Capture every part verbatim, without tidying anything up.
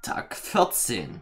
Tag vierzehn.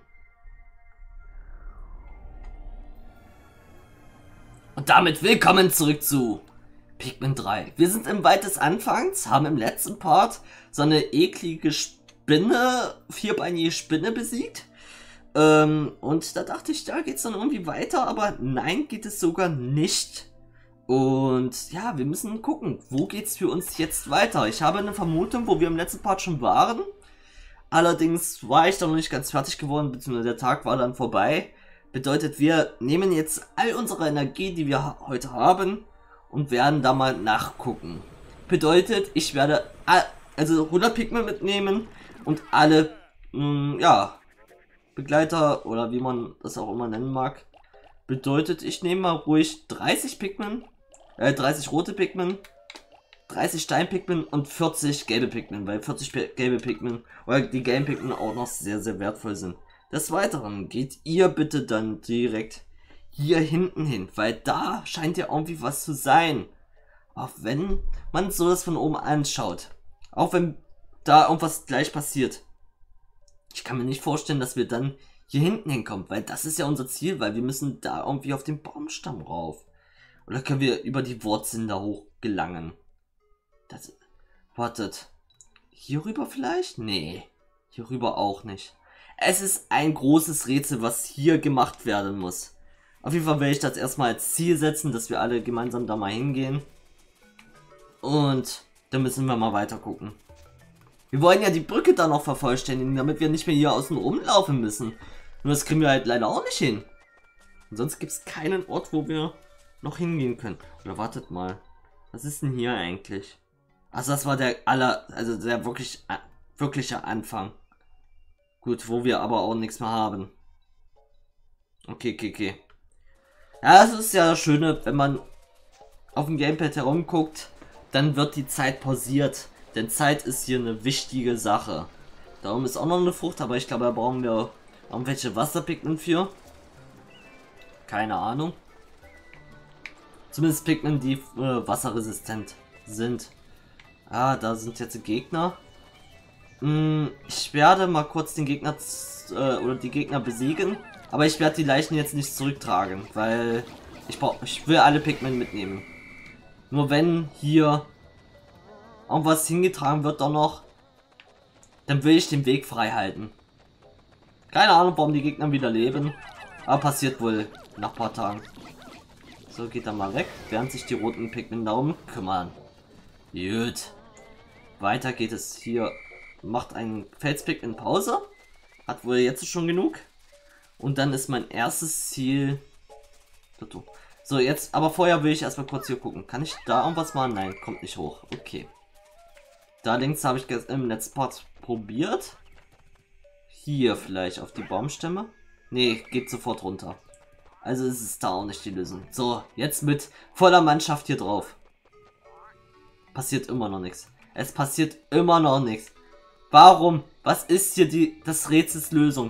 Und damit willkommen zurück zu Pikmin drei. Wir sind im Wald des Anfangs, haben im letzten Part so eine eklige Spinne, vierbeinige Spinne besiegt. Ähm, und da dachte ich, da geht es dann irgendwie weiter, aber nein, geht es sogar nicht. Und ja, wir müssen gucken, wo geht's für uns jetzt weiter. Ich habe eine Vermutung, wo wir im letzten Part schon waren. Allerdings war ich da noch nicht ganz fertig geworden, beziehungsweise der Tag war dann vorbei. Bedeutet, wir nehmen jetzt all unsere Energie, die wir heute haben, und werden da mal nachgucken. Bedeutet, ich werde also hundert Pikmin mitnehmen und alle, mh, ja, Begleiter oder wie man das auch immer nennen mag. Bedeutet, ich nehme mal ruhig dreißig Pikmin, äh, dreißig rote Pikmin, dreißig Stein-Pikmin und vierzig gelbe Pikmin, weil vierzig gelbe Pikmin oder die gelben Pikmin auch noch sehr, sehr wertvoll sind. Des Weiteren geht ihr bitte dann direkt hier hinten hin, weil da scheint ja irgendwie was zu sein. Auch wenn man so das von oben anschaut. Auch wenn da irgendwas gleich passiert. Ich kann mir nicht vorstellen, dass wir dann hier hinten hinkommen, weil das ist ja unser Ziel, weil wir müssen da irgendwie auf den Baumstamm rauf. Oder können wir über die Wurzeln da hoch gelangen? Das, wartet. Hier rüber vielleicht? Nee. Hier rüber auch nicht. Es ist ein großes Rätsel, was hier gemacht werden muss. Auf jeden Fall werde ich das erstmal als Ziel setzen, dass wir alle gemeinsam da mal hingehen. Und dann müssen wir mal weiter gucken. Wir wollen ja die Brücke da noch vervollständigen, damit wir nicht mehr hier außen rumlaufen müssen. Nur das kriegen wir halt leider auch nicht hin. Und sonst gibt es keinen Ort, wo wir noch hingehen können. Oder wartet mal. Was ist denn hier eigentlich? Also das war der aller, also der wirklich, äh, wirkliche Anfang. Gut, wo wir aber auch nichts mehr haben. Okay, okay, okay. Ja, das ist ja das Schöne, wenn man auf dem Gamepad herumguckt, dann wird die Zeit pausiert. Denn Zeit ist hier eine wichtige Sache. Darum ist auch noch eine Frucht, aber ich glaube, da brauchen wir irgendwelche Wasserpigmen für. Keine Ahnung. Zumindest Pigmen, die äh, wasserresistent sind. Ah, da sind jetzt die Gegner. Hm, ich werde mal kurz den Gegner äh, oder die Gegner besiegen. Aber ich werde die Leichen jetzt nicht zurücktragen, weil ich brauch, ich will alle Pigmen mitnehmen. Nur wenn hier irgendwas hingetragen wird doch noch, dann will ich den Weg frei halten. Keine Ahnung, warum die Gegner wieder leben, aber passiert wohl nach ein paar Tagen. So, geht dann mal weg, während sich die roten Pikmin darum kümmern. Gut. Weiter geht es hier. Macht ein Felspick in Pause. Hat wohl jetzt schon genug. Und dann ist mein erstes Ziel. So, jetzt, aber vorher will ich erstmal kurz hier gucken. Kann ich da irgendwas machen? Nein, kommt nicht hoch. Okay. Da links habe ich im letzten Part probiert. Hier vielleicht auf die Baumstämme. Nee, geht sofort runter. Also ist es da auch nicht die Lösung. So, jetzt mit voller Mannschaft hier drauf. Passiert immer noch nichts. Es passiert immer noch nichts. Warum? Was ist hier die das Rätsels Lösung?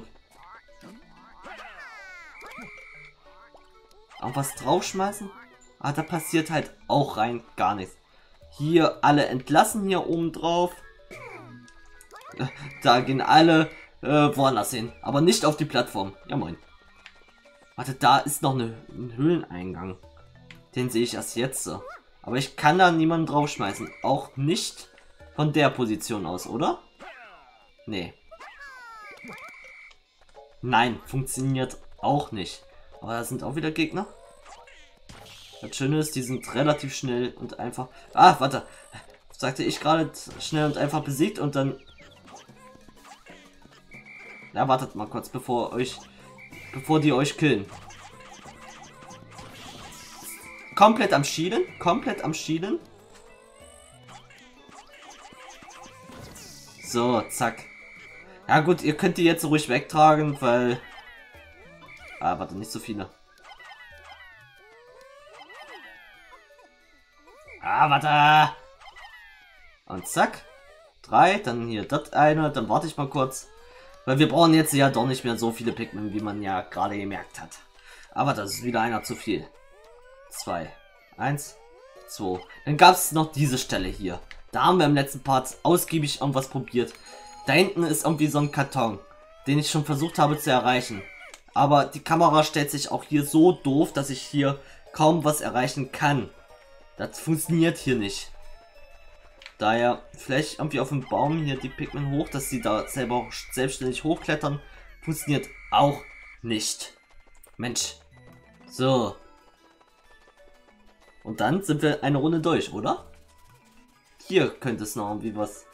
Irgendwas draufschmeißen? Ah, da passiert halt auch rein gar nichts. Hier alle entlassen hier oben drauf. Da gehen alle äh, woanders hin. Aber nicht auf die Plattform. Ja moin. Warte, da ist noch eine, ein Höhleneingang. Den sehe ich erst jetzt. Aber ich kann da niemanden draufschmeißen. Auch nicht von der Position aus, oder? Nee. Nein, funktioniert auch nicht. Aber da sind auch wieder Gegner. Das Schöne ist, die sind relativ schnell und einfach... Ah, warte. Sagte ich gerade schnell und einfach besiegt und dann... Ja, wartet mal kurz, bevor euch... Bevor die euch killen. Komplett am Schielen. Komplett am Schielen. So, zack. Ja gut, ihr könnt die jetzt ruhig wegtragen, weil... Ah, warte, nicht so viele. Ah, warte! Und zack. Drei, dann hier das eine, dann warte ich mal kurz. Weil wir brauchen jetzt ja doch nicht mehr so viele Pikmin, wie man ja gerade gemerkt hat. Aber das ist wieder einer zu viel. Zwei. Eins. Zwei. Dann gab es noch diese Stelle hier. Da haben wir im letzten Part ausgiebig irgendwas probiert. Da hinten ist irgendwie so ein Karton. den ich schon versucht habe zu erreichen. Aber die Kamera stellt sich auch hier so doof, dass ich hier kaum was erreichen kann. Das funktioniert hier nicht. Daher vielleicht irgendwie auf dem Baum hier die Pikmin hoch, dass sie da selber auch selbstständig hochklettern. Funktioniert auch nicht. Mensch. So. Und dann sind wir eine Runde durch, oder? Hier könnte es noch irgendwie was...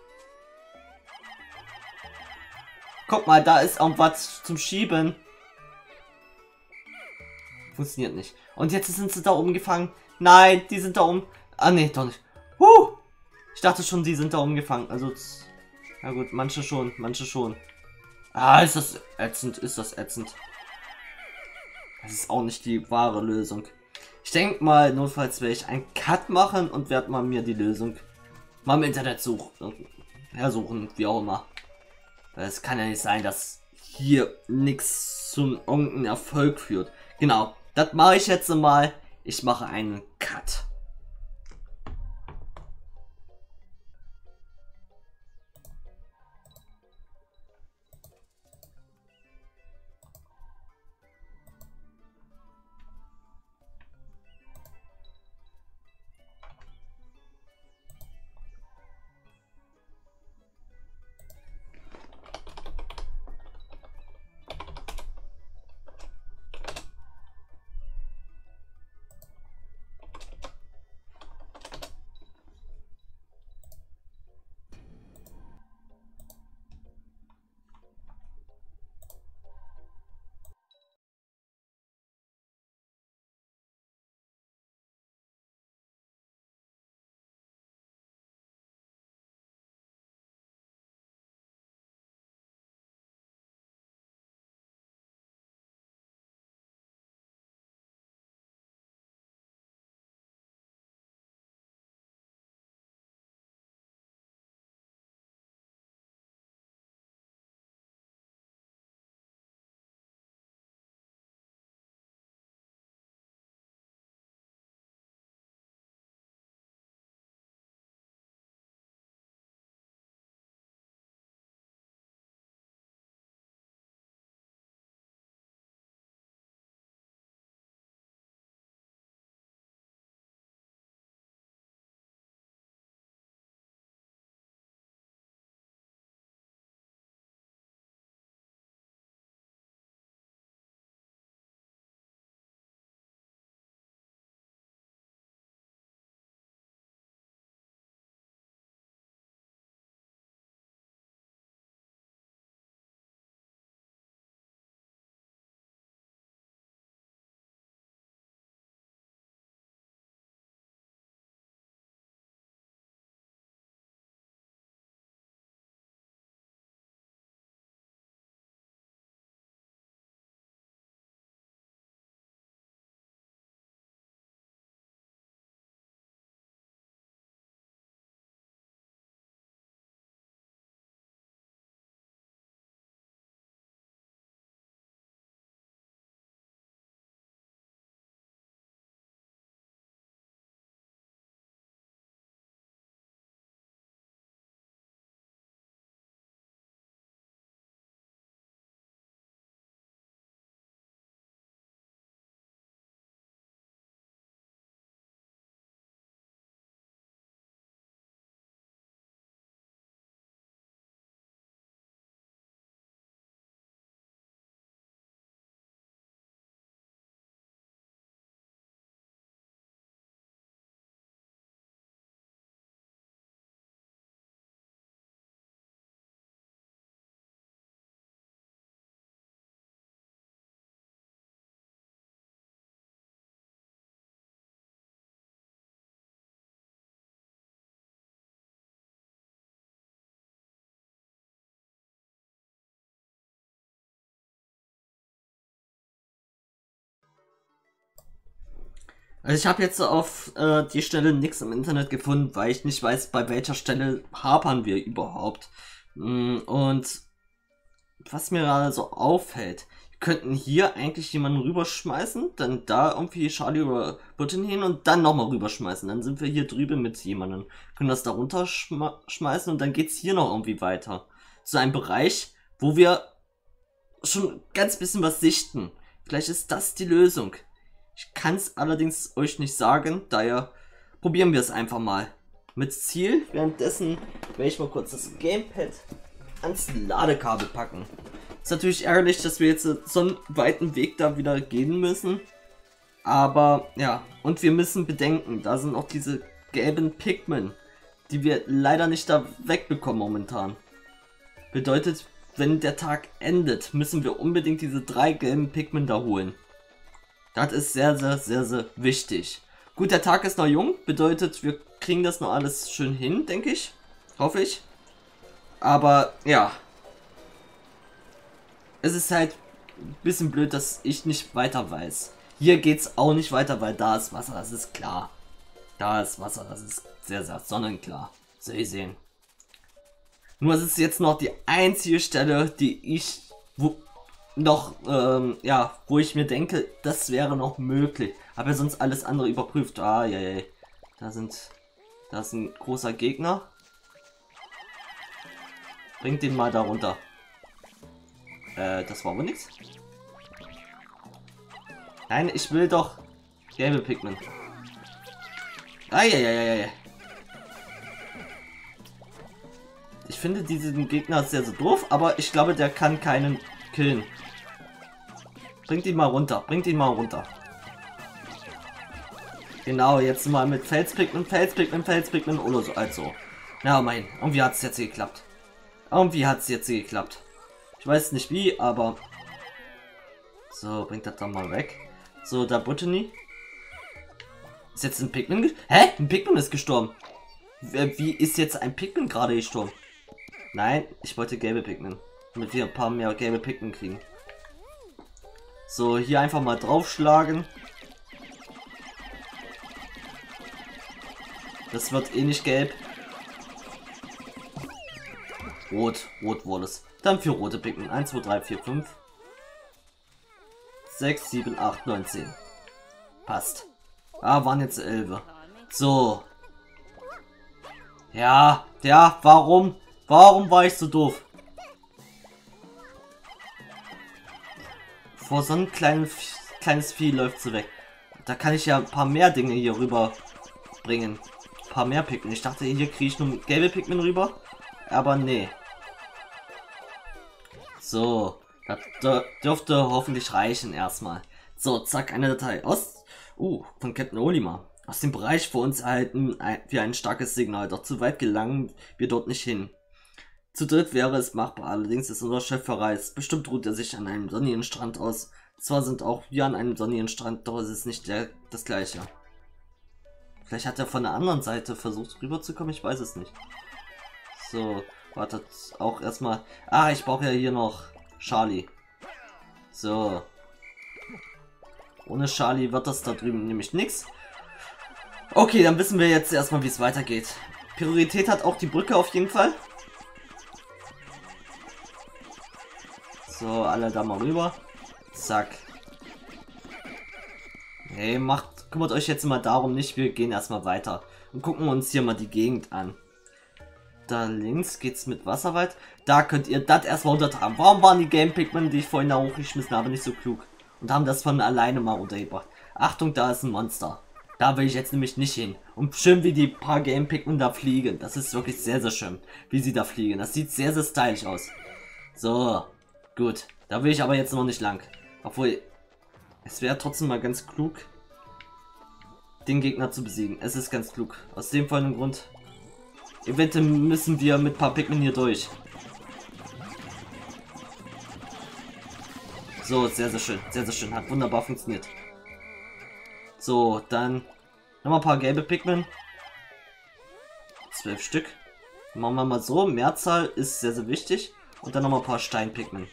Guck mal, da ist irgendwas zum Schieben. Funktioniert nicht. Und jetzt sind sie da oben gefangen. Nein, die sind da oben. Ah, nee, doch nicht. Huh! Ich dachte schon, die sind da oben gefangen. Also, ja gut, manche schon, manche schon. Ah, ist das ätzend, ist das ätzend. Das ist auch nicht die wahre Lösung. Ich denke mal, notfalls werde ich einen Cut machen und werde mal mir die Lösung mal im Internet suchen. Hersuchen, wie auch immer. Es kann ja nicht sein, dass hier nichts zum irgendeinem Erfolg führt. Genau, das mache ich jetzt mal. Ich mache einen Cut. Also ich habe jetzt auf äh, die Stelle nichts im Internet gefunden, weil ich nicht weiß, bei welcher Stelle hapern wir überhaupt. Mm, Und was mir gerade so auffällt, wir könnten hier eigentlich jemanden rüberschmeißen, dann da irgendwie Charlie oder Button hin und dann nochmal rüberschmeißen. Dann sind wir hier drüben mit jemandem, können das da runterschmeißen und dann geht's hier noch irgendwie weiter. Zu einem Bereich, wo wir schon ganz bisschen was sichten. Vielleicht ist das die Lösung. Ich kann es allerdings euch nicht sagen, daher probieren wir es einfach mal. Mit Ziel, währenddessen werde ich mal kurz das Gamepad ans Ladekabel packen. Ist natürlich ärgerlich, dass wir jetzt so einen weiten Weg da wieder gehen müssen. Aber ja, und wir müssen bedenken, da sind auch diese gelben Pikmin, die wir leider nicht da wegbekommen momentan. Bedeutet, wenn der Tag endet, müssen wir unbedingt diese drei gelben Pikmin da holen. Das ist sehr, sehr, sehr, sehr wichtig. Gut, der Tag ist noch jung, bedeutet, wir kriegen das noch alles schön hin, denke ich. Hoffe ich. Aber ja. Es ist halt ein bisschen blöd, dass ich nicht weiter weiß. Hier geht's auch nicht weiter, weil da ist Wasser, das ist klar. Da ist Wasser, das ist sehr, sehr sonnenklar. So ihr sehen. Nur es ist jetzt noch die einzige Stelle, die ich wo noch, ähm, ja, wo ich mir denke, das wäre noch möglich. Habe ja sonst alles andere überprüft. Ah, ja, ja. Da sind, da ist ein großer Gegner. Bringt den mal da runter. Äh, das war wohl nichts. Nein, ich will doch gelbe Pikmin. Ah, ja, ja, ja, ja. Ich finde diesen Gegner sehr, sehr doof, aber ich glaube, der kann keinen killen. Bringt ihn mal runter, bringt ihn mal runter. Genau, jetzt mal mit Felspikmin, Felspikmin, Felspikmin oder so, also. Na, mein, irgendwie hat es jetzt geklappt. Irgendwie hat es jetzt geklappt. Ich weiß nicht wie, aber... So, bringt das dann mal weg. So, da Botany. Ist jetzt ein Pikmin... Hä? Ein Pikmin ist gestorben. Wie ist jetzt ein Pikmin gerade gestorben? Nein, ich wollte gelbe Pikmin. Damit wir ein paar mehr gelbe Pikmin kriegen. So, hier einfach mal draufschlagen. Das wird eh nicht gelb. Rot, rot wurde es. Dann für rote Pikmin. eins, zwei, drei, vier, fünf. sechs, sieben, acht, neun, zehn. Passt. Ah, waren jetzt elf. So. Ja, ja, warum? Warum war ich so doof? Vor so ein kleines, kleines Vieh läuft sie weg. Da kann ich ja ein paar mehr Dinge hier rüber bringen. Ein paar mehr Pikmin. Ich dachte, hier kriege ich nur gelbe Pikmin rüber. Aber nee. So. Das dürfte hoffentlich reichen erstmal. So, zack, eine Datei. Aus. Uh, von Captain Olimar. Aus dem Bereich vor uns erhalten wir ein starkes Signal. Doch zu weit gelangen wir dort nicht hin. Zu dritt wäre es machbar, allerdings ist unser Chef verreist. Bestimmt ruht er sich an einem sonnigen Strand aus. Zwar sind auch wir an einem sonnigen Strand, doch es ist nicht der, das gleiche. Vielleicht hat er von der anderen Seite versucht rüberzukommen, ich weiß es nicht. So, wartet auch erstmal. Ah, ich brauche ja hier noch Charlie. So. Ohne Charlie wird das da drüben nämlich nichts. Okay, dann wissen wir jetzt erstmal, wie es weitergeht. Priorität hat auch die Brücke auf jeden Fall. So, alle da mal rüber. Zack. Hey, macht, kümmert euch jetzt mal darum nicht. Wir gehen erstmal weiter und gucken uns hier mal die Gegend an. Da links geht's mit Wasserwald. Da könnt ihr das erstmal untertragen. Warum waren die Game Pikmin, die ich vorhin da hochgeschmissen habe, nicht so klug? Und haben das von alleine mal untergebracht. Achtung, da ist ein Monster. Da will ich jetzt nämlich nicht hin. Und schön, wie die paar Game Pikmin da fliegen. Das ist wirklich sehr, sehr schön, wie sie da fliegen. Das sieht sehr, sehr stylisch aus. So. Gut, da will ich aber jetzt noch nicht lang. Obwohl, es wäre trotzdem mal ganz klug, den Gegner zu besiegen. Es ist ganz klug. Aus dem folgenden Grund. Eventuell müssen wir mit ein paar Pikmin hier durch. So, sehr, sehr schön. Sehr, sehr schön. Hat wunderbar funktioniert. So, dann nochmal ein paar gelbe Pikmin. Zwölf Stück. Machen wir mal so. Mehrzahl ist sehr, sehr wichtig. Und dann nochmal ein paar Stein-Pikmin.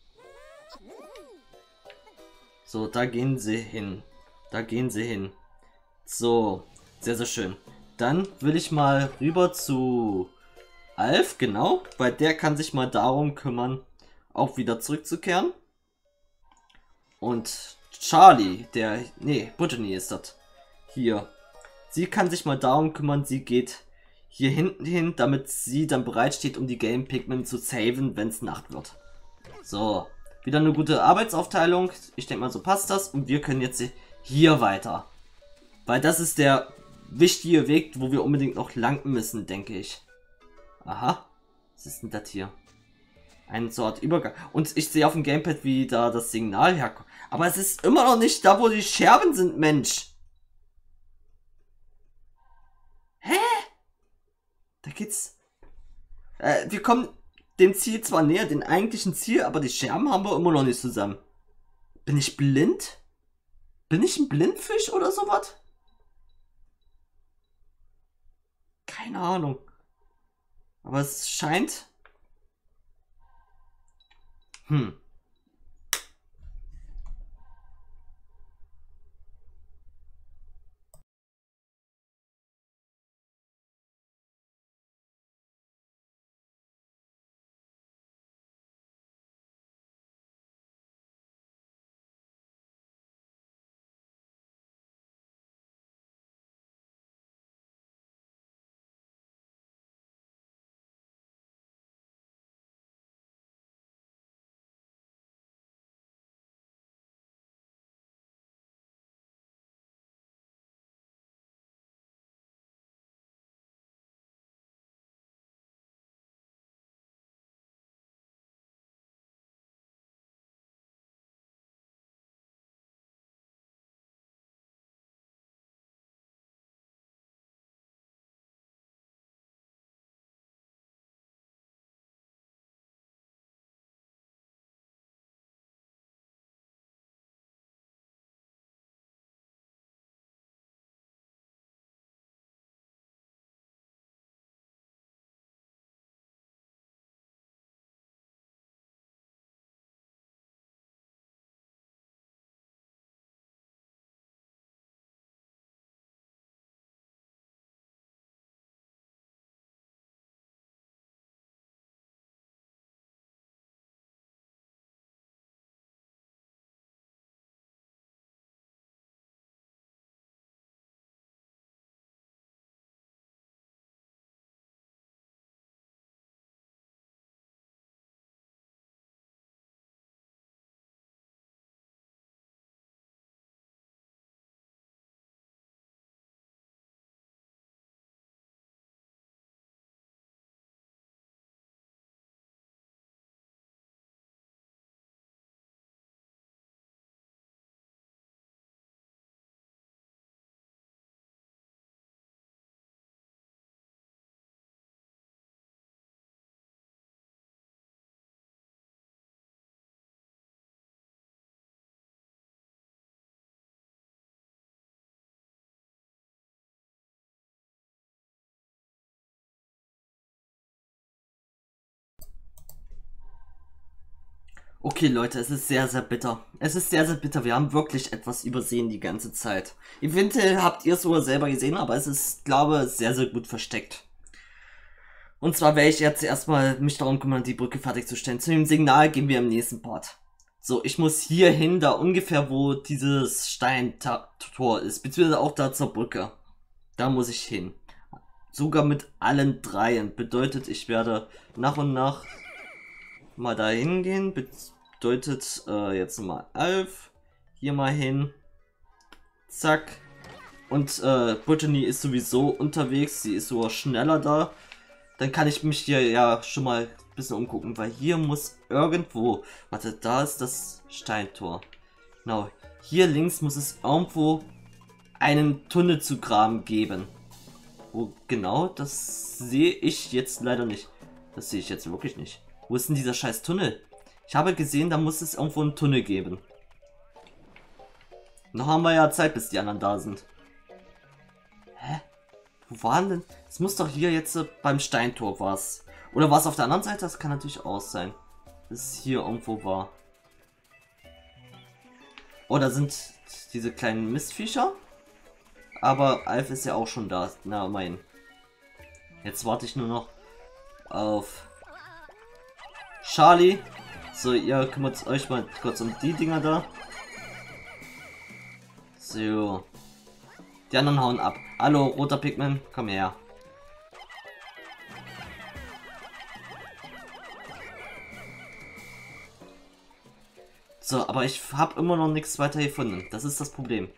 So, da gehen sie hin. Da gehen sie hin. So, sehr, sehr schön. Dann will ich mal rüber zu Alf, genau. Weil der kann sich mal darum kümmern, auch wieder zurückzukehren. Und Charlie, der... Nee, Botany ist das. Hier. Sie kann sich mal darum kümmern, sie geht hier hinten hin, damit sie dann bereit steht, um die Game Pikmin zu saven, wenn es Nacht wird. So. Wieder eine gute Arbeitsaufteilung. Ich denke mal, so passt das. Und wir können jetzt hier weiter. Weil das ist der wichtige Weg, wo wir unbedingt noch lang müssen, denke ich. Aha. Was ist denn das hier? Ein Sort Übergang. Und ich sehe auf dem Gamepad, wie da das Signal herkommt. Aber es ist immer noch nicht da, wo die Scherben sind, Mensch. Hä? Da geht's... Äh, wir kommen dem Ziel zwar näher, den eigentlichen Ziel, aber die Scherben haben wir immer noch nicht zusammen. Bin ich blind? Bin ich ein Blindfisch oder sowas? Keine Ahnung. Aber es scheint... Hm. Okay, Leute, es ist sehr, sehr bitter. Es ist sehr, sehr bitter. Wir haben wirklich etwas übersehen die ganze Zeit. Eventuell habt ihr es sogar selber gesehen, aber es ist, glaube ich, sehr, sehr gut versteckt. Und zwar werde ich jetzt erstmal mich darum kümmern, die Brücke fertigzustellen. Zu dem Signal gehen wir im nächsten Part. So, ich muss hier hin, da ungefähr, wo dieses Steintor ist, beziehungsweise auch da zur Brücke. Da muss ich hin. Sogar mit allen dreien. Bedeutet, ich werde nach und nach mal da hingehen. Bedeutet, äh, jetzt mal Alf. Hier mal hin. Zack. Und äh, Brittany ist sowieso unterwegs. Sie ist sogar schneller da. Dann kann ich mich hier ja schon mal ein bisschen umgucken, weil hier muss irgendwo... Warte, da ist das Steintor. Genau. Hier links muss es irgendwo einen Tunnel zu graben geben. Wo genau? Das sehe ich jetzt leider nicht. Das sehe ich jetzt wirklich nicht. Wo ist denn dieser scheiß Tunnel? Ich habe gesehen, da muss es irgendwo einen Tunnel geben. Noch haben wir ja Zeit, bis die anderen da sind. Hä? Wo waren denn? Es muss doch hier jetzt äh, beim Steintor was. Oder war es auf der anderen Seite? Das kann natürlich auch sein. Dass es hier irgendwo war. Oh, da sind diese kleinen Mistviecher. Aber Alf ist ja auch schon da. Na, mein. Jetzt warte ich nur noch auf Charlie. So, ihr kümmert euch mal kurz um die Dinger da. So. Die anderen hauen ab. Hallo, roter Pikmin, komm her. So, aber ich habe immer noch nichts weiter gefunden. Das ist das Problem.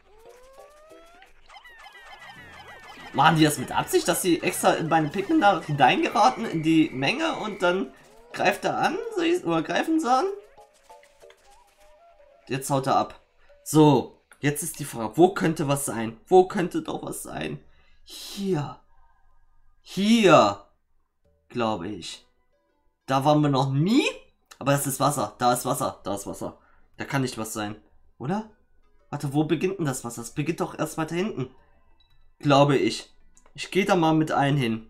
Machen die das mit Absicht, dass sie extra in meine Pikmin da hineingeraten in die Menge und dann greift er an? Oder greifen sie an? Jetzt haut er ab. So, jetzt ist die Frage, wo könnte was sein? Wo könnte doch was sein? Hier. Hier. Glaube ich. Da waren wir noch nie. Aber das ist Wasser. Da ist Wasser. Da ist Wasser. Da kann nicht was sein. Oder? Warte, wo beginnt denn das Wasser? Das beginnt doch erst weiter hinten. Glaube ich. Ich gehe da mal mit ein hin.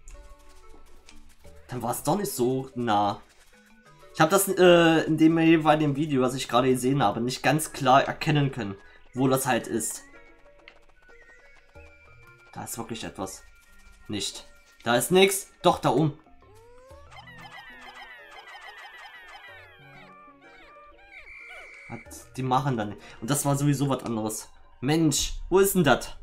Dann war es doch nicht so nah. Ich habe das äh, in dem jeweiligen Video, was ich gerade gesehen habe, nicht ganz klar erkennen können, wo das halt ist. Da ist wirklich etwas. Nicht. Da ist nichts. Doch, da oben. Die machen dann. Und das war sowieso was anderes. Mensch, wo ist denn das?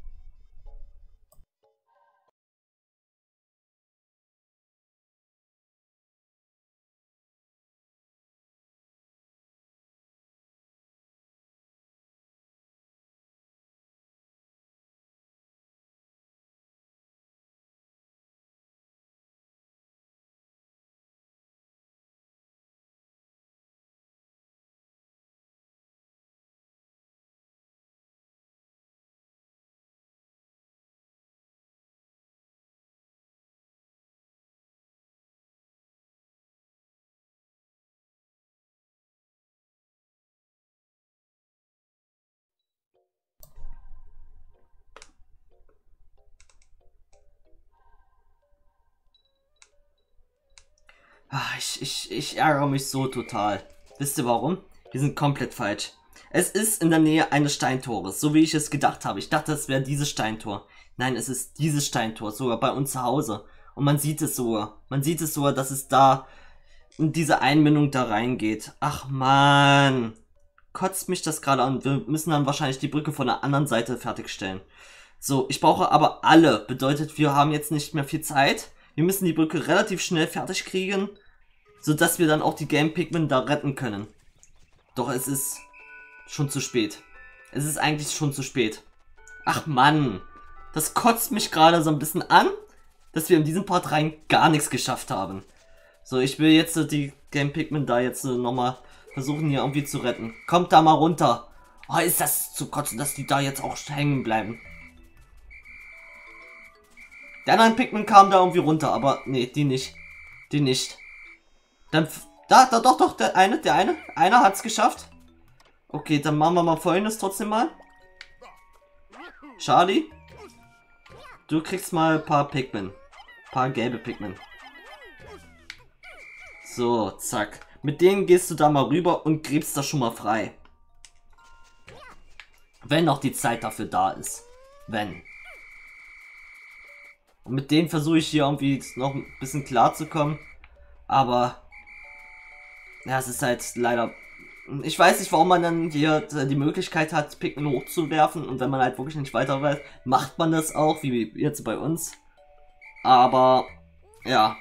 Ach, ich, ich, ich ärgere mich so total. Wisst ihr warum? Wir sind komplett falsch. Es ist in der Nähe eines Steintores, so wie ich es gedacht habe. Ich dachte, es wäre dieses Steintor. Nein, es ist dieses Steintor, sogar bei uns zu Hause. Und man sieht es sogar. Man sieht es sogar, dass es da in diese Einmündung da reingeht. Ach man, kotzt mich das gerade an. Wir müssen dann wahrscheinlich die Brücke von der anderen Seite fertigstellen. So, ich brauche aber alle. Bedeutet, wir haben jetzt nicht mehr viel Zeit. Wir müssen die Brücke relativ schnell fertig kriegen, sodass wir dann auch die Game Pikmin da retten können. Doch es ist schon zu spät. Es ist eigentlich schon zu spät. Ach Mann, das kotzt mich gerade so ein bisschen an, dass wir in diesem Part rein gar nichts geschafft haben. So, ich will jetzt die Game Pikmin da jetzt nochmal versuchen hier irgendwie zu retten. Kommt da mal runter. Oh, ist das zu kotzen, dass die da jetzt auch hängen bleiben. Der anderen Pikmin kam da irgendwie runter, aber nee, die nicht. Die nicht. Dann, da, da, doch, doch, der eine, der eine. Einer hat's geschafft. Okay, dann machen wir mal Folgendes trotzdem mal. Charlie, du kriegst mal ein paar Pikmin. Ein paar gelbe Pikmin. So, zack. Mit denen gehst du da mal rüber und gräbst das schon mal frei. Wenn noch die Zeit dafür da ist. Wenn. Und mit denen versuche ich hier irgendwie noch ein bisschen klar zu kommen. Aber ja, es ist halt leider. Ich weiß nicht, warum man dann hier die Möglichkeit hat, Pikmin hochzuwerfen. Und wenn man halt wirklich nicht weiter weiß, macht man das auch, wie jetzt bei uns. Aber ja.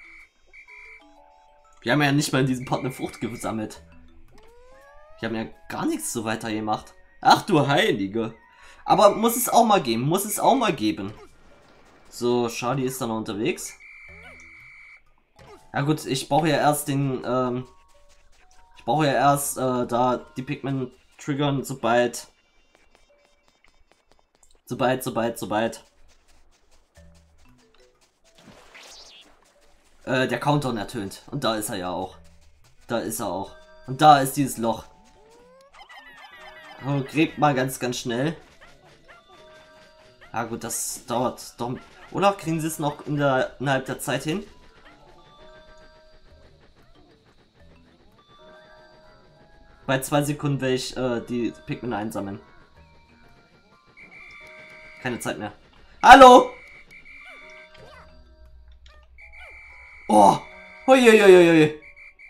Wir haben ja nicht mal in diesem Part eine Frucht gesammelt. Wir haben ja gar nichts so weiter gemacht. Ach du Heilige. Aber muss es auch mal geben. Muss es auch mal geben. So, Charlie ist dann noch unterwegs. Ja gut, ich brauche ja erst den, ähm, ich brauche ja erst äh, da die Pikmin triggern, sobald, sobald, sobald, sobald äh, der Countdown ertönt. Und da ist er ja auch. Da ist er auch. Und da ist dieses Loch. Oh, gräbt mal ganz, ganz schnell. Ja gut, das dauert doch. Oder kriegen sie es noch in der, innerhalb der Zeit hin? Bei zwei Sekunden werde ich äh, die Pikmin einsammeln. Keine Zeit mehr. Hallo! Oh! Huiuiuiui!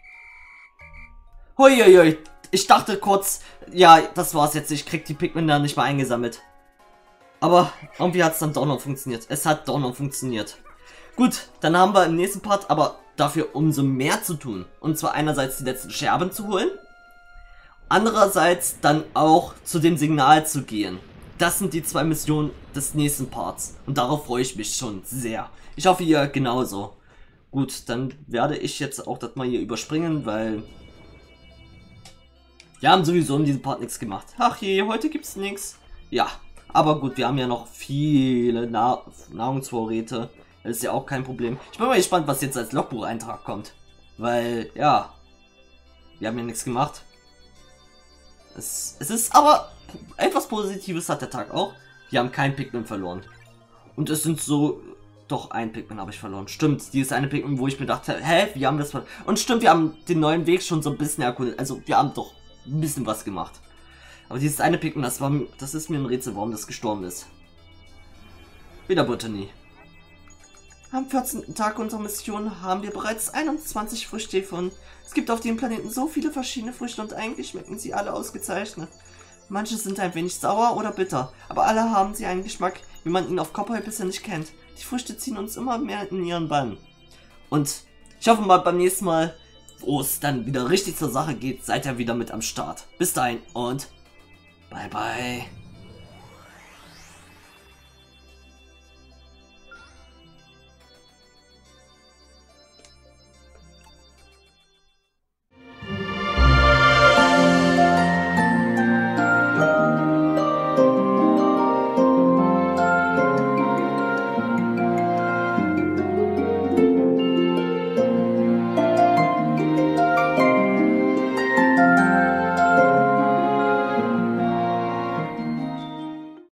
Huiuiui! Ich dachte kurz, ja, das war's jetzt. Ich krieg die Pikmin da nicht mal eingesammelt. Aber irgendwie hat es dann doch noch funktioniert. Es hat doch noch funktioniert. Gut, dann haben wir im nächsten Part aber dafür umso mehr zu tun. Und zwar einerseits die letzten Scherben zu holen. andererseits dann auch zu dem Signal zu gehen. Das sind die zwei Missionen des nächsten Parts. Und darauf freue ich mich schon sehr. Ich hoffe, ihr genauso. Gut, dann werde ich jetzt auch das mal hier überspringen, weil wir haben sowieso in diesem Part nichts gemacht. Ach je, heute gibt's nichts. Ja, aber gut, wir haben ja noch viele Na Nahrungsvorräte. Das ist ja auch kein Problem. Ich bin mal gespannt, was jetzt als Logbucheintrag kommt. Weil, ja, wir haben ja nichts gemacht. Es, es ist aber etwas Positives hat der Tag auch. Wir haben kein Pikmin verloren. Und es sind so... Doch, ein Pikmin habe ich verloren. Stimmt, dieses eine Pikmin, wo ich mir dachte, hä, wie haben wir es verloren? Und stimmt, wir haben den neuen Weg schon so ein bisschen erkundet. Also, wir haben doch ein bisschen was gemacht. Aber dieses eine Pikmin, das war, das ist mir ein Rätsel, warum das gestorben ist. Wieder Botany. Am vierzehnten Tag unserer Mission haben wir bereits einundzwanzig Früchte gefunden. Es gibt auf dem Planeten so viele verschiedene Früchte und eigentlich schmecken sie alle ausgezeichnet. Manche sind ein wenig sauer oder bitter, aber alle haben sie einen Geschmack, wie man ihn auf Copperhead bisher nicht kennt. Die Früchte ziehen uns immer mehr in ihren Bann. Und ich hoffe mal beim nächsten Mal, wo es dann wieder richtig zur Sache geht, seid ihr wieder mit am Start. Bis dahin und bye bye.